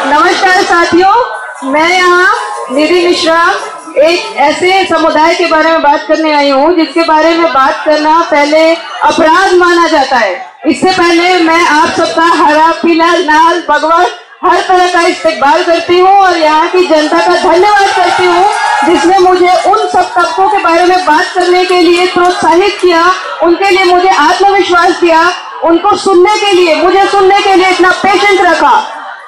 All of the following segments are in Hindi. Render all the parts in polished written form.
नमस्कार साथियों, मैं यहाँ निधि मिश्रा एक ऐसे समुदाय के बारे में बात करने आई हूँ जिसके बारे में बात करना पहले अपराध माना जाता है। इससे पहले मैं आप सबका हरा पीला लाल भगवा हर तरह का इस्तेकबाल करती हूँ और यहाँ की जनता का धन्यवाद करती हूँ जिसने मुझे उन सब तबकों के बारे में बात करने के लिए प्रोत्साहित किया, उनके लिए मुझे आत्मविश्वास दिया, उनको सुनने के लिए मुझे सुनने के लिए इतना पेशेंस रखा।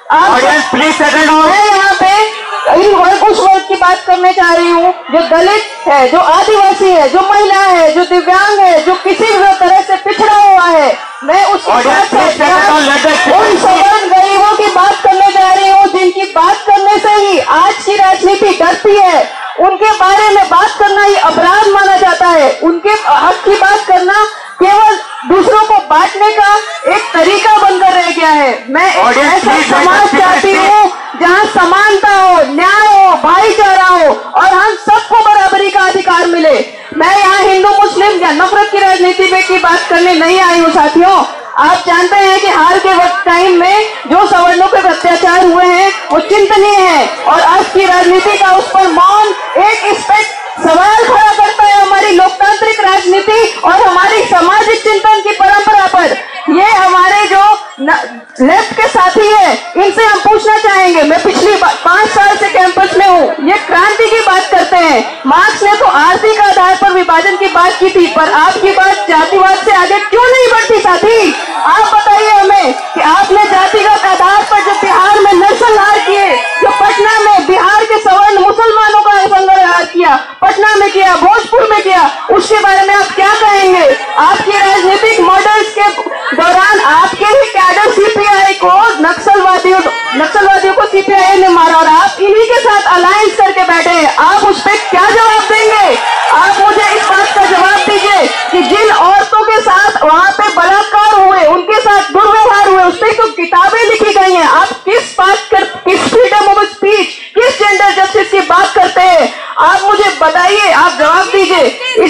मैं यहाँ पे उस वर्ग की बात करने जा रही हूँ जो दलित है, जो आदिवासी है, जो महिला है, जो दिव्यांग है, जो किसी भी तरह से पिछड़ा हुआ है। मैं उसके उन सवर्ण गरीबों की बात करने जा रही हूँ जिनकी बात करने से ही आज की राजनीति डरती है। उनके बारे में बात करना ही अपराध माना जाता है। उनके हक की बात करना केवल दूसरों को बांटने का एक तरीका बनकर रह गया है। मैं एक ऐसा समाज चाहती हूँ जहाँ समानता हो, न्याय हो, भाईचारा हो और हम सबको बराबरी का अधिकार मिले। मैं यहाँ हिंदू मुस्लिम या नफरत की राजनीति पे की बात करने नहीं आई हूँ साथियों। आप जानते हैं कि हाल के वक्त टाइम में जो सवर्णों पर अत्याचार हुए हैं वो चिंतनीय है और आज की राजनीति का उस पर मौन एक इस पे सवाल खड़ा करता है हमारी लोकतांत्रिक राजनीति और हमारी सामाजिक चिंतन की परंपरा पर। ये हमारे जो लेफ्ट के साथी है इनसे हम पूछना चाहेंगे। मैं पिछली 5 साल से कैंपस में हूँ। ये क्रांति की बात करते हैं। मार्क्स ने तो आर्थिक आधार पर विभाजन की बात की थी, पर आपकी बात जातिवाद से आगे क्यों नहीं बढ़ती साथी? आप बताइए हमें कि आपने जातिगत आधार पर जो बिहार में नरसंहार किए, जो पटना में बिहार के सवर्ण मुसलमानों का नरसंहार किया, पटना में किया, भोजपुर में किया, उसके बारे में आप क्या कहेंगे? आपके राजनीतिक मॉडल्स के दौरान आपके ही कैडर सीपीआई को नक्सलवादियों को सीपीआई ने मारा और आप इन्हीं के साथ अलायंस करके बैठे हैं। आप उस पर क्या जवाब देंगे? आप मुझे इस बात का जवाब दीजिए कि जिन औरतों के साथ वहां पे बलात्कार हुए, उनके साथ दुर्व्यवहार हुए, उस पर तो किताबें लिखी गई हैं। आप किस फ्रीडम ऑफ स्पीच, किस जेंडर जस्टिस की बात करते हैं? आप मुझे बताइए, आप जवाब दीजिए।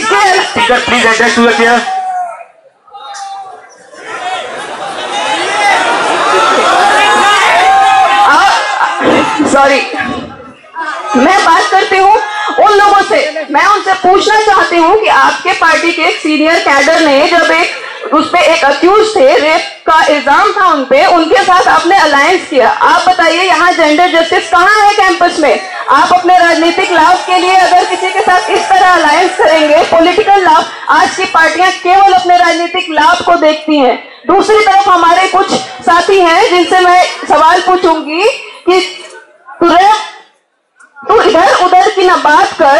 इसके सॉरी, मैं बात करती हूँ उन लोगों से। मैं उनसे पूछना चाहती हूँ कि आपके पार्टी के एक सीनियर कैडर ने जब उस पे एक अक्यूज थे, रेप का इल्जाम था उन पे, उनके साथ आपने अलायंस किया। आप बताइए यहाँ जेंडर जस्टिस कहाँ है कैंपस में? आप अपने राजनीतिक लाभ के लिए अगर किसी के साथ इस तरह अलायंस करेंगे, पॉलिटिकल लाभ, आज की पार्टियां केवल अपने राजनीतिक लाभ को देखती हैं। दूसरी तरफ हमारे कुछ साथी हैं जिनसे मैं सवाल पूछूंगी कि तू इधर उधर की ना बात कर,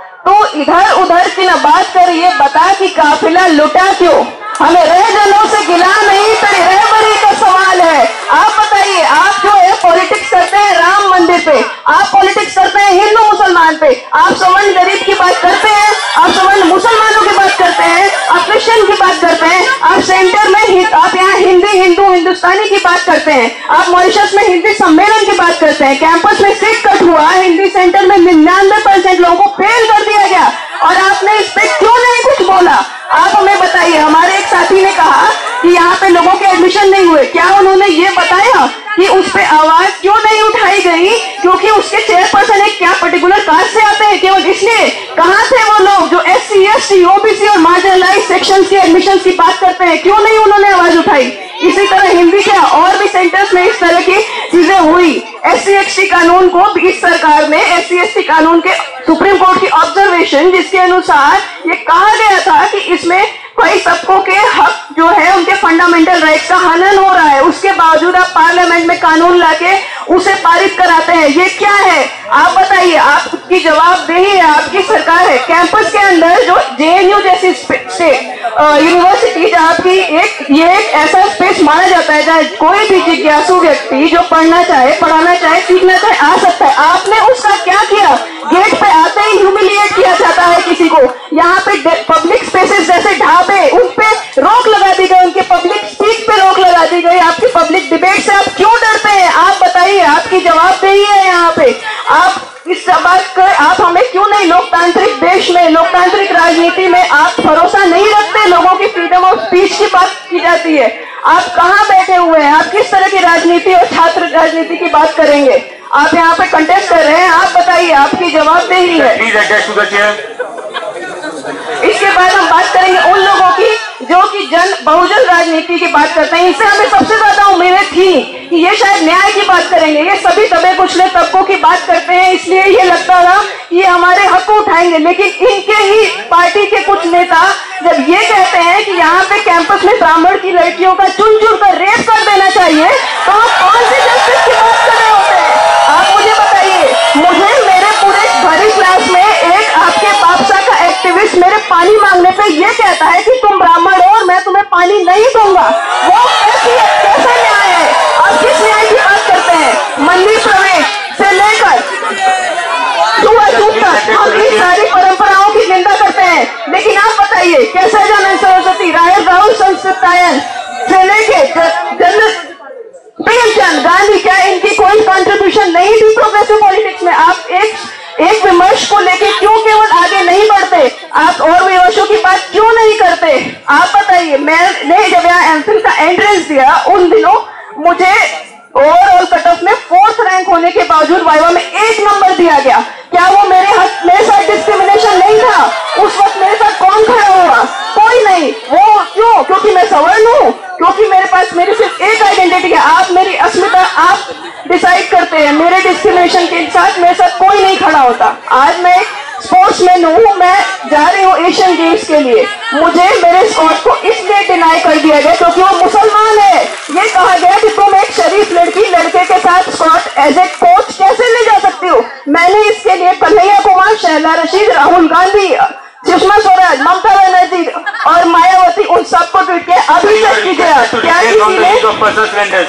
ये बता कि काफिला लुटा क्यों? हमें रहजनों से गिला नहीं, तेरी रहबरी का सवाल है। आप बताइए, आप जो है पॉलिटिक्स करते हैं राम मंदिर पे, आप पॉलिटिक्स करते हैं हिंदू मुसलमान पे, आप सवर्ण गरीब की बात करते हैं, आप सवर्ण मुसलमानों की बात करते हैं, आप क्रिश्चियन की बात करते हैं, आप सेंटर में आप यहाँ हिंदुस्तानी की बात करते हैं, आप मॉरिशस में हिंदी सम्मेलन की बात करते हैं। कैंपस में सीट कट हुआ, हिंदी सेंटर में 99% लोगों को फेल कर दिया गया और आपने इस पे क्यों नहीं कुछ बोला? आप हमें बताइए। हमारे एक साथी ने कहा कि यहाँ पे लोगों के एडमिशन नहीं हुए, क्या उन्होंने ये बताया कि उस पे आवाज क्यों नहीं उठाई गई? क्योंकि उसके चेयरपर्सन एक क्या पर्टिकुलर कास्ट से आते हैं, केवल इसलिए? कहाँ थे वो लोग जो SC, ST, OBC और मार्जिनलाइज्ड सेक्शंस के एडमिशन की बात करते हैं? क्यों नहीं उन्होंने आवाज उठाई? इसी तरह हिंदी के और भी सेंटर्स में इस तरह की चीजें हुई। SC, ST कानून को इस सरकार ने SC, ST कानून के सुप्रीम कोर्ट की ऑब्जर्वेशन जिसके अनुसार ये कहा गया था कि इसमें कई सबकों के हक जो है, उनके फंडामेंटल राइट्स का हनन हो रहा है, उसके बावजूद आप पार्लियामेंट में कानून लाके उसे पारित कराते हैं। ये क्या है? आप बताइए। आपकी जवाबदेही है, आपकी सरकार है। कैंपस के अंदर जो JNU जैसी यूनिवर्सिटी जहाँ की एक ऐसा स्पेस माना जाता है जहाँ कोई भी जिज्ञासु व्यक्ति जो पढ़ना चाहे, पढ़ाना चाहे, सीखना चाहे, आ सकता है। आपने उसका क्या किया? गेट पे आते ही ह्यूमिलिएट किया जाता है किसी को। यहाँ पे पब्लिक स्पेसेस जैसे ढाबे, उन पे रोक लगा दी गई, उनके पब्लिक स्पीच पे रोक लगा दी गई। आपकी पब्लिक डिबेट से आप क्यों डरते हैं? आप बताइए, आपकी जवाबदेही है यहाँ पे। आप इस बात को आप हमें क्यों नहीं, लोकतांत्रिक देश में, लोकतांत्रिक राजनीति में आप भरोसा नहीं रखते? लोगों की फ्रीडम ऑफ स्पीच की बात की जाती है, आप कहाँ बैठे हुए हैं? आप किस तरह की राजनीति और छात्र राजनीति की बात करेंगे? आप यहाँ पे कंटेस्ट कर रहे हैं, आप बताइए, आपकी जवाबदेही है। इसके बाद हम बात करेंगे उन लोगों की जो कि बहुजन राजनीति की बात करते हैं। इससे हमें सबसे ज्यादा उम्मीदें थी कि ये शायद न्याय की बात करेंगे। ये सभी दबे कुचले तबकों की बात करते हैं, इसलिए ये लगता था कि ये हमारे हक उठाएंगे। लेकिन इनके ही पार्टी के कुछ नेता जब ये कहते हैं कि यहाँ पे कैंपस में ब्राह्मण की लड़कियों का चुन चुन कर रेप कर देना चाहिए, तो आप कौन सी जस्टिस की बात कर रहे होते हैं? आप मुझे बताइए। मुझे मेरे पूरे भरी क्लास में एक आपके बापसा का एक्टिविस्ट मेरे पानी मांगने पे ये कहता है कि तुम ब्राह्मण हो और मैं तुम्हें पानी नहीं दूंगा। वो कैसा न्याय है? आप किस न्याय की बात करते हैं? मंदिर प्रवेश से लेकर छुआछूत तक हम इन सारी परंपराओं की निंदा करते हैं। लेकिन आप बताइए, कैसे जन सरस्वती, राहुल संस्कृतायन से लेके प्रेमचंद गांधी, क्या इनकी कोई कंट्रीब्यूशन नहीं थी प्रोग्रेसिव पॉलिटिक्स में? आप एक विमर्श को लेके क्यों केवल आगे नहीं बढ़ते? आप और विमर्शों की बात क्यों नहीं करते? आप बताइए। मैंने जब यहाँ एमफिल का एंट्रेंस दिया, उन दिनों मुझे ओवरऑल कट ऑफ में 4th रैंक होने के बावजूद वाइवा में 1 नंबर दिया गया। क्या वो मेरे साथ डिस्क्रिमिनेशन नहीं था? उस वक्त मेरे साथ कौन खड़ा हुआ? कोई नहीं। वो क्यों? क्योंकि मैं सवर्ण हूँ, क्योंकि मेरे पास मेरी सिर्फ एक आइडेंटिटी है। आप मेरी अस्मिता आप डिसाइड करते हैं। मेरे डिस्क्रिमिनेशन के साथ मेरे साथ कोई नहीं खड़ा होता। आज मैं स्पोर्ट्समैन हूँ, मैं जा रही हूँ एशियन गेम्स के लिए, मुझे मेरे स्कॉट को इसलिए डिनाई कर दिया गया क्योंकि वो मुसलमान है। ये कहा गया कि तुम एक शरीफ लड़के के साथ स्कॉट एज ए कोच कैसे ले जा सकती हो? मैंने इसके लिए कन्हैया कुमार, शहला रशीद, राहुल गांधी, सुषमा स्वराज, ममता बनर्जी और मायावती, उन सबको ट्वीट किया। अभी तक कीजिए क्या किसी ने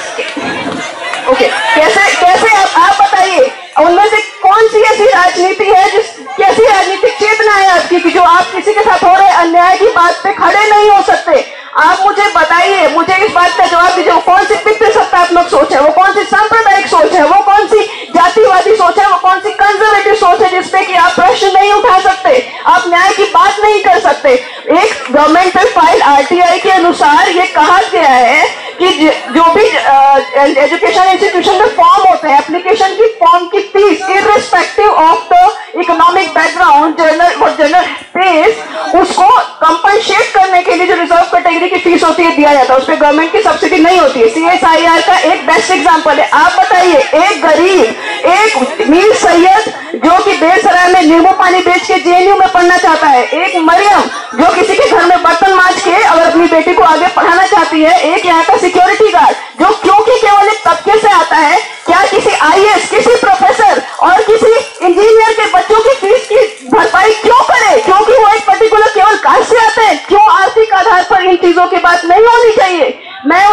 ओके कैसे आप बताइए, उनमें से कौन सी ऐसी राजनीति है कैसी राजनीतिक चेतना है आपकी कि जो आप किसी के साथ हो रहे अन्याय की बात पे खड़े नहीं हो सकते? आप मुझे बताइए, मुझे इस बात का जवाब दीजिए। वो कौन सी पितृसत्तात्मक सोच है? वो कौन सी सांप्रदायिक सोच है? वो कौन सी जातिवादी सोच है? वो कौन सी कंजर्वेटिव सोच है जिसपे कि आप प्रश्न नहीं उठा सकते, आप न्याय की बात नहीं कर सकते? एक गवर्नमेंट फाइल आरटीआई के अनुसार ये कहा गया है कि जो भी एजुकेशन इंस्टीट्यूशन में फॉर्म होते हैं, एप्लीकेशन की फॉर्म की fees irrespective of the economic background, general space, उसको कंपनसेट करने के लिए जो रिजर्व कैटेगरी की फीस होती है दिया जाता है, उस पर गवर्नमेंट की सब्सिडी नहीं होती है। CSIR का एक बेस्ट एग्जांपल है। आप बताइए, एक गरीब, एक मीर सैयद जो कि बेलसराय में नींबू पानी बेच के JNU में पढ़ना चाहता है, एक मरियम जो किसी के घर में बर्तन मांज के अगर अपनी बेटी को आगे पढ़ाना चाहती है, एक यहाँ का सिक्योरिटी गार्ड जो क्योंकि केवल एक तबके से आता है, क्या किसी IAS, किसी प्रोफेसर और किसी इंजीनियर के बच्चों की फीस की भरपाई क्यों करे? क्योंकि वो एक पर्टिकुलर केवल कास्ट से आते हैं? क्यों आर्थिक आधार पर इन चीजों की बात नहीं होनी चाहिए? मैं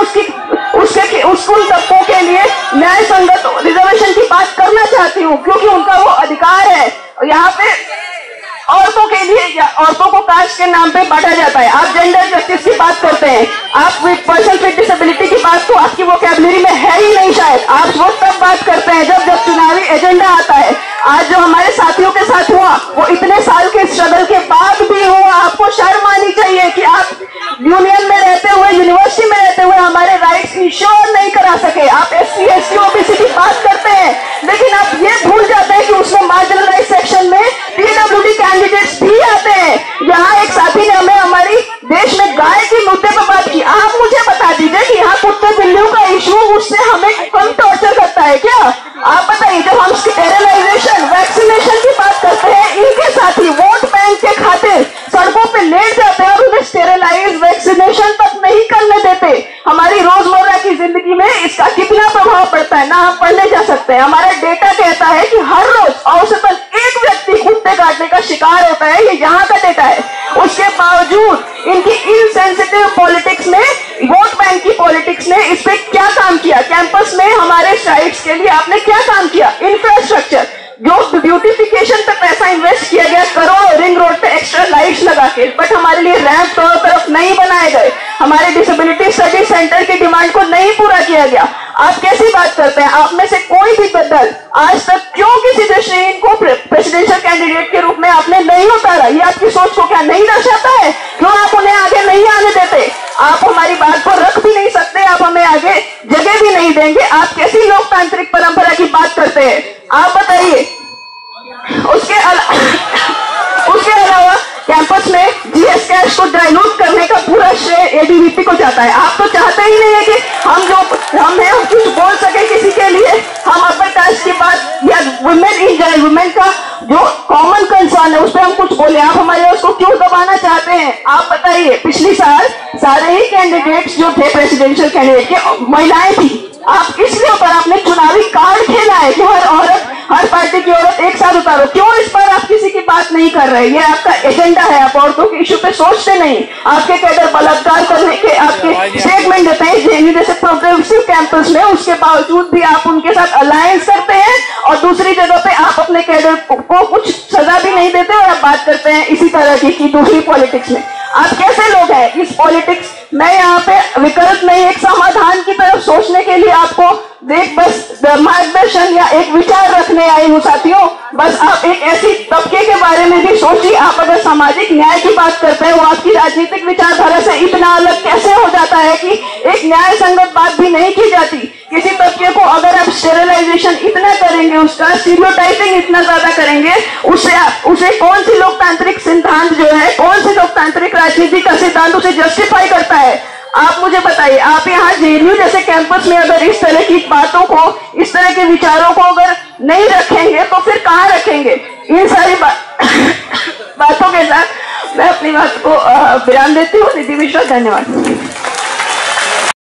उन तबकों के लिए न्याय संगत रिजर्वेशन की बात करना चाहती हूँ क्योंकि उनका वो अधिकार है। यहाँ पे औरतों के लिए, औरतों को कास्ट के नाम पे बांटा जाता है। आप जेंडर जस्टिस की बात करते हैं, आप पर्सन विद डिसेबिलिटी की बात तो आपकी वोकैबुलरी में है ही नहीं शायद। आप वो तब बात करते हैं जब चुनावी एजेंडा आता है। आज जो हमारे साथियों के साथ हुआ वो इतने साल के स्ट्रगल के बाद भी हुआ। आपको शर्म आनी चाहिए कि आप यूनियन में रहते हुए, यूनिवर्सिटी में रहते हुए हमारे राइट्स इंश्योर नहीं करा सके। आप SC ST OBC की बात करते हैं, लेकिन आप ये भूल जाते हैं कि उसमें मार्जिनलाइज सेक्शन में PWD कैंडिडेट्स भी आते हैं। यहाँ एक साथी ने हमें हमारी देश में गाय के मुद्दे पर बात की। आप मुझे बता दीजिए कि यहाँ कुत्ते बिल्लियों का इशू उससे हमें कम टॉर्चर करता है क्या? आप बताइए, जब हम स्टेरिलाइजेशन, वैक्सीनेशन की बात करते हैं, इनके साथी वोट बैंक के खातिर सड़कों पे लेट जाते हैं और उन्हें स्टेरिलाइज, वैक्सीनेशन तक नहीं करने देते। हमारी रोजमर्रा की जिंदगी में इसका कितना प्रभाव पड़ता है? ना हम पढ़ने जा सकते हैं। हमारा डेटा कहता है कि हर रोज औसतन एक व्यक्ति कुत्ते काटने का शिकार होता है। ये यहाँ का डेटा है। उसके बावजूद इनकी इनसेंसिटिव पॉलिटिक्स ने, वोट बैंक की पॉलिटिक्स ने इस पे क्या काम किया? कैंपस में हमारे स्ट्राइक्स के लिए आपने क्या काम किया? इंफ्रास्ट्रक्चर, जो ब्यूटिफिकेशन पे पैसा इन्वेस्ट किया गया करोड़ों, रिंग रोड पे एक्स्ट्रा लाइट्स लगा के, बट हमारे लिए रैंप चारों तरफ नहीं बनाए गए। हमारे डिसेबिलिटी स्टडी सेंटर की डिमांड को नहीं पूरा किया गया। आप कैसी बात करते हैं? आप में से कोई भी दल आज तक क्यों किसी दृष्टिहीन को की बात करते हैं। आप बताइए, उसके अलावा कैंपस में जीएस कैश को डाइल्यूट करने का पूरा श्रेय एबीवीपी को जाता है। आप तो चाहते ही नहीं है कि हम कुछ बोल सके किसी के लिए, हम अपर कास्ट की बात या वुमेन इन जनरल, वुमेन का जो कॉमन कंसर्न है उस पर हम कुछ बोले। आप हमारे उसको क्यों दबाना चाहते हैं? आप बताइए, पिछली साल सारे ही कैंडिडेट्स जो थे प्रेसिडेंशियल कैंडिडेट के महिलाएं थी। आप इसलिए ऊपर आपने चुनावी कार्ड खेला है कि हर पार्टी की औरत एक साथ उतारो। क्यों इस पर आप किसी की बात नहीं कर रहे? ये आपका एजेंडा है, आप औरतों के इश्यू पे सोचते नहीं। आपके कैडर बलात्कार करने के आपके स्टेटमेंट देते हैं जेएनयू जैसे प्रोग्रेसिव कैंपस में, उसके बावजूद भी आप उनके साथ अलायंस करते हैं और दूसरी जगह पे आप अपने कैडर को कुछ सजा भी नहीं देते और आप बात करते हैं इसी तरह की दूसरी पॉलिटिक्स में। आप कैसे लोग हैं इस पॉलिटिक्स? मैं यहाँ पे विकल्प नहीं, एक समाधान की तरफ सोचने के लिए आपको बस मार्गदर्शन या एक विचार रखने आई हूँ साथियों। बस आप एक ऐसी तबके के बारे में भी सोचिए। आप अगर सामाजिक न्याय की बात करते हैं, वो आपकी राजनीतिक विचारधारा से इतना अलग कैसे हो जाता है कि एक न्याय संगत बात भी नहीं की जाती। किसी तबके को अगर आप स्टेरिलाइजेशन इतना करेंगे, उसका स्टीरियोटाइपिंग इतना ज्यादा करेंगे, उसे कौन सी लोकतांत्रिक सिद्धांत जो है, कौन सी लोकतांत्रिक राजनीति का सिद्धांत उसे जस्टिफाई करता है? आप मुझे बताइए, आप यहाँ जेएनयू जैसे कैंपस में अगर इस तरह की बातों को, इस तरह के विचारों को अगर नहीं रखेंगे तो फिर कहाँ रखेंगे? इन सारी बातों के साथ मैं अपनी बात को विराम देती हूँ। निधि मिश्रा, धन्यवाद।